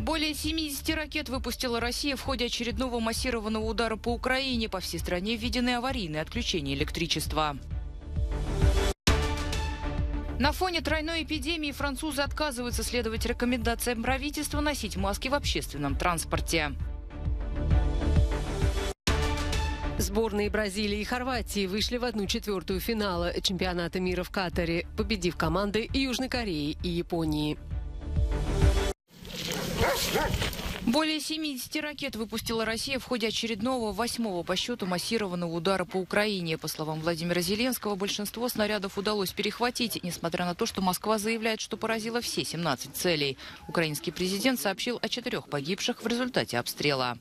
Более 70 ракет выпустила Россия в ходе очередного массированного удара по Украине. По всей стране введены аварийные отключения электричества. На фоне тройной эпидемии французы отказываются следовать рекомендациям правительства носить маски в общественном транспорте. Сборные Бразилии и Хорватии вышли в 1/4 финала чемпионата мира в Катаре, победив команды Южной Кореи и Японии. Более 70 ракет выпустила Россия в ходе очередного, 8-го по счету массированного удара по Украине. По словам Владимира Зеленского, большинство снарядов удалось перехватить, несмотря на то, что Москва заявляет, что поразила все 17 целей. Украинский президент сообщил о 4 погибших в результате обстрела.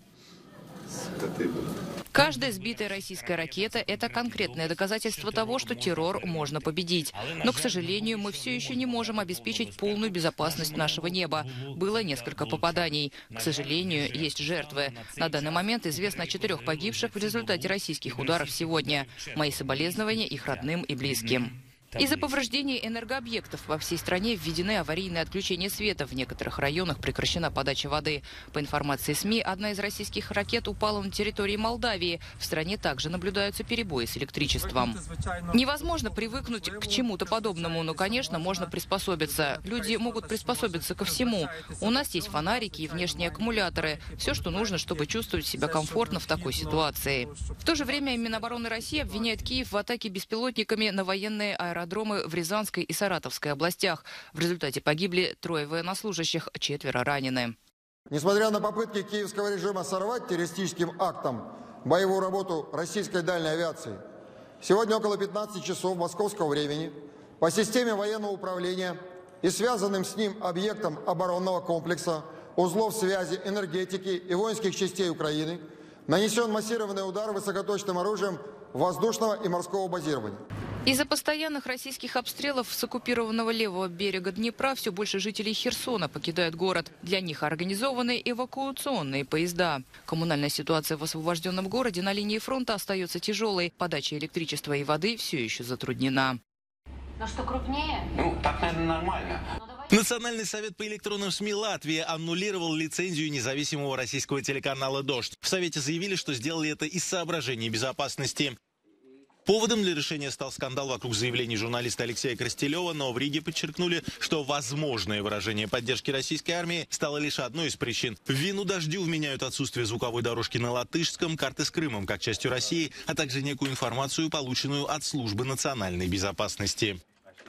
Каждая сбитая российская ракета – это конкретное доказательство того, что террор можно победить. Но, к сожалению, мы все еще не можем обеспечить полную безопасность нашего неба. Было несколько попаданий. К сожалению, есть жертвы. На данный момент известно о 4 погибших в результате российских ударов сегодня. Мои соболезнования их родным и близким. Из-за повреждений энергообъектов по всей стране введены аварийные отключения света. В некоторых районах прекращена подача воды. По информации СМИ, одна из российских ракет упала на территории Молдавии. В стране также наблюдаются перебои с электричеством. Невозможно привыкнуть к чему-то подобному, но, конечно, можно приспособиться. Люди могут приспособиться ко всему. У нас есть фонарики и внешние аккумуляторы. Все, что нужно, чтобы чувствовать себя комфортно в такой ситуации. В то же время Минобороны России обвиняет Киев в атаке беспилотниками на военные аэродромы в Рязанской и Саратовской областях. В результате погибли 3 военнослужащих, 4 ранены. Несмотря на попытки киевского режима сорвать террористическим актом боевую работу российской дальней авиации, сегодня около 15 часов московского времени по системе военного управления и связанным с ним объектам оборонного комплекса, узлов связи, энергетики и воинских частей Украины нанесен массированный удар высокоточным оружием воздушного и морского базирования. Из-за постоянных российских обстрелов с оккупированного левого берега Днепра все больше жителей Херсона покидают город. Для них организованы эвакуационные поезда. Коммунальная ситуация в освобожденном городе на линии фронта остается тяжелой. Подача электричества и воды все еще затруднена. Но что крупнее? Так, наверное, нормально. Национальный совет по электронным СМИ Латвии аннулировал лицензию независимого российского телеканала «Дождь». В Совете заявили, что сделали это из соображений безопасности. Поводом для решения стал скандал вокруг заявлений журналиста Алексея Крастелева, но в Риге подчеркнули, что возможное выражение поддержки российской армии стало лишь одной из причин. В вину «Дождю» вменяют отсутствие звуковой дорожки на латышском, карты с Крымом как частью России, а также некую информацию, полученную от Службы национальной безопасности.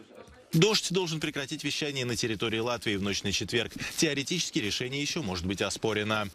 «Дождь» должен прекратить вещание на территории Латвии в ночь на четверг. Теоретически решение еще может быть оспорено.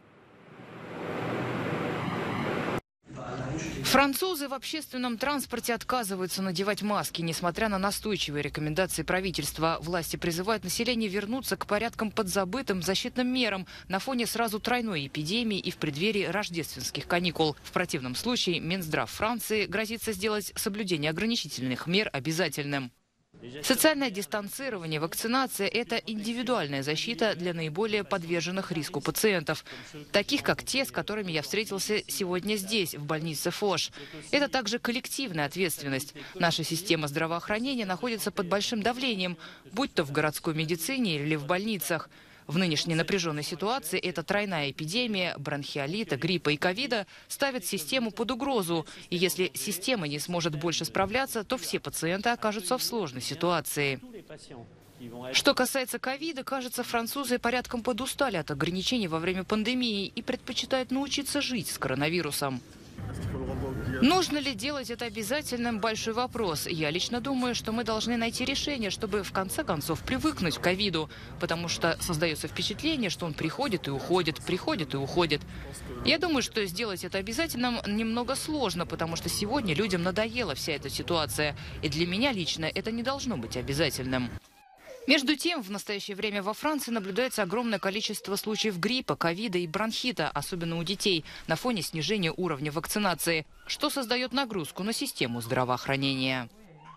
Французы в общественном транспорте отказываются надевать маски, несмотря на настойчивые рекомендации правительства. Власти призывают население вернуться к порядкам подзабытым защитным мерам на фоне сразу тройной эпидемии и в преддверии рождественских каникул. В противном случае Минздрав Франции грозится сделать соблюдение ограничительных мер обязательным. Социальное дистанцирование, вакцинация – это индивидуальная защита для наиболее подверженных риску пациентов, таких как те, с которыми я встретился сегодня здесь, в больнице Фош. Это также коллективная ответственность. Наша система здравоохранения находится под большим давлением, будь то в городской медицине или в больницах. В нынешней напряженной ситуации эта тройная эпидемия бронхиолита, гриппа и ковида ставит систему под угрозу. И если система не сможет больше справляться, то все пациенты окажутся в сложной ситуации. Что касается ковида, кажется, французы порядком подустали от ограничений во время пандемии и предпочитают научиться жить с коронавирусом. Нужно ли делать это обязательным – большой вопрос. Я лично думаю, что мы должны найти решение, чтобы в конце концов привыкнуть к ковиду, потому что создается впечатление, что он приходит и уходит, приходит и уходит. Я думаю, что сделать это обязательным немного сложно, потому что сегодня людям надоела вся эта ситуация, и для меня лично это не должно быть обязательным. Между тем, в настоящее время во Франции наблюдается огромное количество случаев гриппа, ковида и бронхита, особенно у детей, на фоне снижения уровня вакцинации, что создает нагрузку на систему здравоохранения.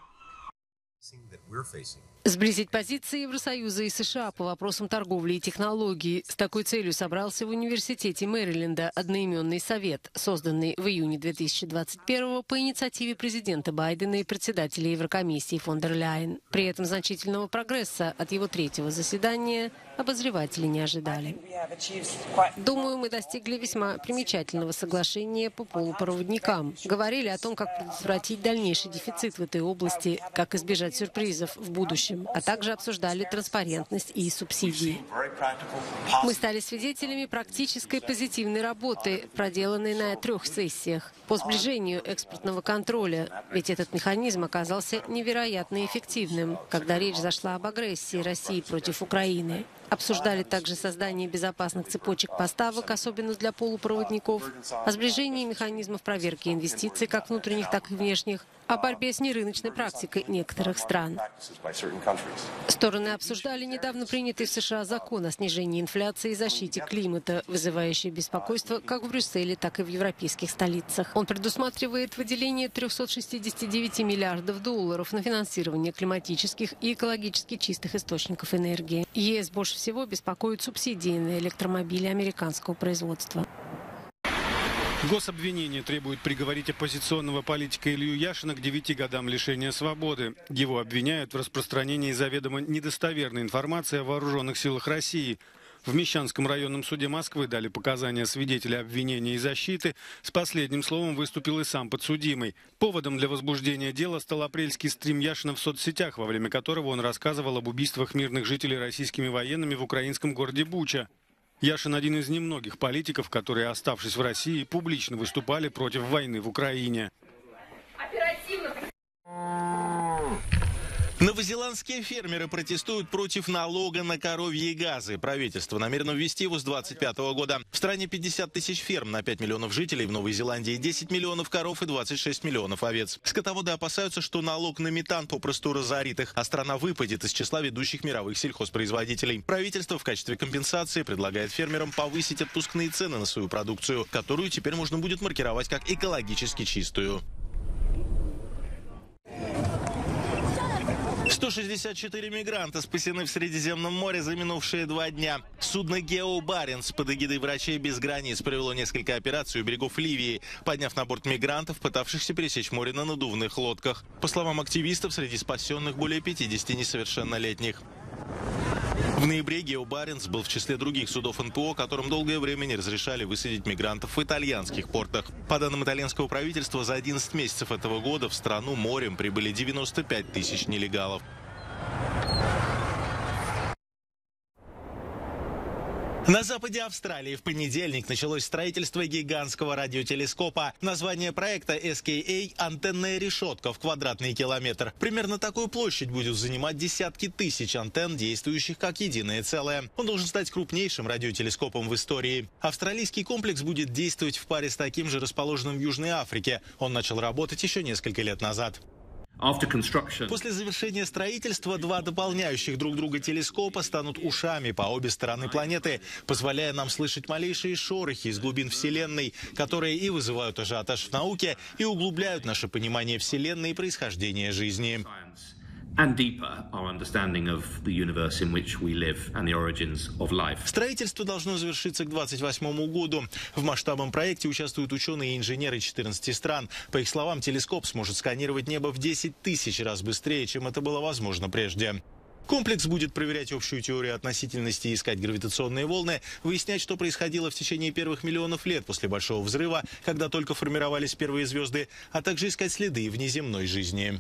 Сблизить позиции Евросоюза и США по вопросам торговли и технологий. С такой целью собрался в университете Мэриленда одноименный совет, созданный в июне 2021 по инициативе президента Байдена и председателя Еврокомиссии фон дер Ляйен. При этом значительного прогресса от его третьего заседания обозреватели не ожидали. Думаю, мы достигли весьма примечательного соглашения по полупроводникам. Говорили о том, как предотвратить дальнейший дефицит в этой области, как избежать сюрпризов в будущем, а также обсуждали транспарентность и субсидии. Мы стали свидетелями практической позитивной работы, проделанной на 3 сессиях, по сближению экспортного контроля, ведь этот механизм оказался невероятно эффективным, когда речь зашла об агрессии России против Украины. Обсуждали также создание безопасных цепочек поставок, особенно для полупроводников, о сближении механизмов проверки инвестиций, как внутренних, так и внешних, о борьбе с нерыночной практикой некоторых стран. Стороны обсуждали недавно принятый в США закон о снижении инфляции и защите климата, вызывающий беспокойство как в Брюсселе, так и в европейских столицах. Он предусматривает выделение $369 миллиардов на финансирование климатических и экологически чистых источников энергии. ЕС больше всего беспокоит субсидии на электромобили американского производства. Гособвинение требует приговорить оппозиционного политика Илью Яшина к 9 годам лишения свободы. Его обвиняют в распространении заведомо недостоверной информации о вооруженных силах России. В Мещанском районном суде Москвы дали показания свидетеля обвинения и защиты. С последним словом выступил и сам подсудимый. Поводом для возбуждения дела стал апрельский стрим Яшина в соцсетях, во время которого он рассказывал об убийствах мирных жителей российскими военными в украинском городе Буча. Яшин – один из немногих политиков, которые, оставшись в России, публично выступали против войны в Украине. Новозеландские фермеры протестуют против налога на коровьи газы. Правительство намерено ввести его с 2025 года. В стране 50 тысяч ферм на 5 миллионов жителей, в Новой Зеландии 10 миллионов коров и 26 миллионов овец. Скотоводы опасаются, что налог на метан попросту разорит их, а страна выпадет из числа ведущих мировых сельхозпроизводителей. Правительство в качестве компенсации предлагает фермерам повысить отпускные цены на свою продукцию, которую теперь можно будет маркировать как экологически чистую. 164 мигранта спасены в Средиземном море за минувшие 2 дня. Судно «Гео Баренц» под эгидой «Врачей без границ» провело несколько операций у берегов Ливии, подняв на борт мигрантов, пытавшихся пересечь море на надувных лодках. По словам активистов, среди спасенных более 50 несовершеннолетних. В ноябре «Гео Баренц» был в числе других судов НПО, которым долгое время не разрешали высадить мигрантов в итальянских портах. По данным итальянского правительства, за 11 месяцев этого года в страну морем прибыли 95 тысяч нелегалов. На западе Австралии в понедельник началось строительство гигантского радиотелескопа. Название проекта SKA – «Антенная решетка в квадратный километр». Примерно такую площадь будет занимать десятки тысяч антенн, действующих как единое целое. Он должен стать крупнейшим радиотелескопом в истории. Австралийский комплекс будет действовать в паре с таким же, расположенным в Южной Африке. Он начал работать еще несколько лет назад. После завершения строительства 2 дополняющих друг друга телескопа станут ушами по обе стороны планеты, позволяя нам слышать малейшие шорохи из глубин Вселенной, которые и вызывают ажиотаж в науке, и углубляют наше понимание Вселенной и происхождения жизни. Строительство должно завершиться к 2028 году. В масштабном проекте участвуют ученые и инженеры 14 стран. По их словам, телескоп сможет сканировать небо в 10 тысяч раз быстрее, чем это было возможно прежде. Комплекс будет проверять общую теорию относительности и искать гравитационные волны, выяснять, что происходило в течение первых миллионов лет после Большого взрыва, когда только формировались первые звезды, а также искать следы внеземной жизни.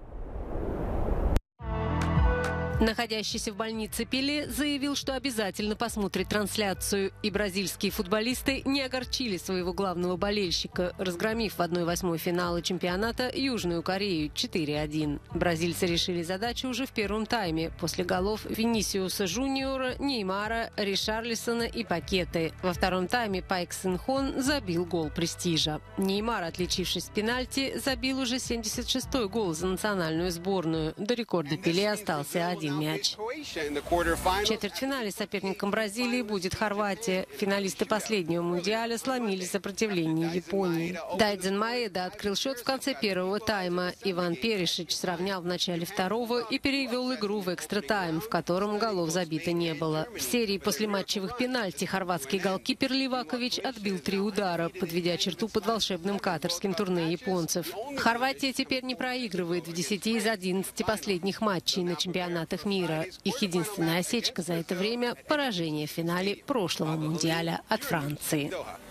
Находящийся в больнице Пеле заявил, что обязательно посмотрит трансляцию. И бразильские футболисты не огорчили своего главного болельщика, разгромив в 1/8 финала чемпионата Южную Корею 4-1. Бразильцы решили задачу уже в первом тайме, после голов Винисиуса Жуниора, Неймара, Ришарлисона и Пакеты. Во втором тайме Пайк Сын Хон забил гол престижа. Неймар, отличившись в пенальти, забил уже 76-й гол за национальную сборную. До рекорда Пеле остался 1 мяч. В четвертьфинале соперником Бразилии будет Хорватия. Финалисты последнего мундиаля сломили сопротивление Японии. Дайдзен Маэда открыл счет в конце первого тайма. Иван Перишич сравнял в начале второго и перевел игру в экстра-тайм, в котором голов забито не было. В серии послематчевых пенальти хорватский голкипер Ливакович отбил 3 удара, подведя черту под волшебным катарским турне японцев. Хорватия теперь не проигрывает в 10 из 11 последних матчей на чемпионатах чемпионатах мира. Их единственная осечка за это время – поражение в финале прошлого Мундиаля от Франции.